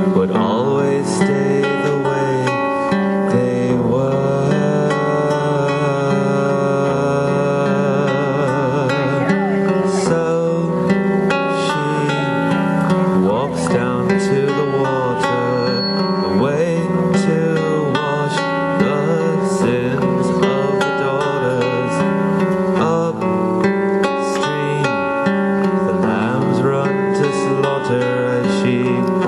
would always stay the way they were. So she walks down to the water, away to wash the sins of the daughters. Upstream, the lambs run to slaughter as she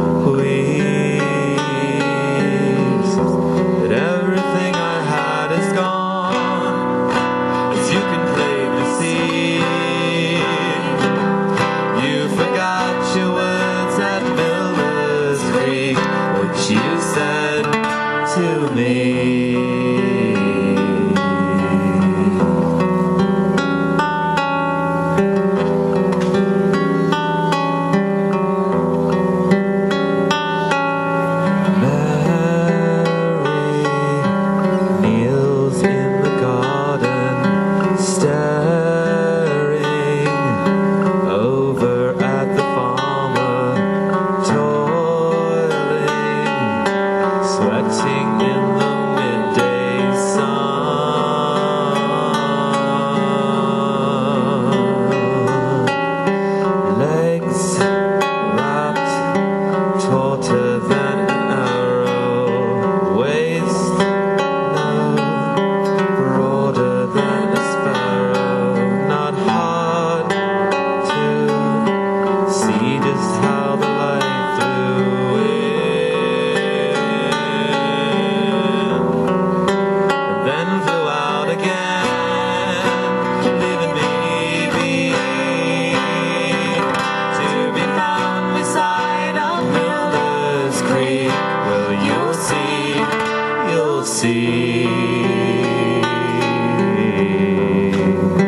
weeps that everything I had is gone, as you can plainly see. You forgot your words at Miller's Creek, what you said to me. Sweating in the midday sun, legs wrapped tauter than an arrow, waist no broader than a sparrow. Not hard to see just how the light flew in. You'll see.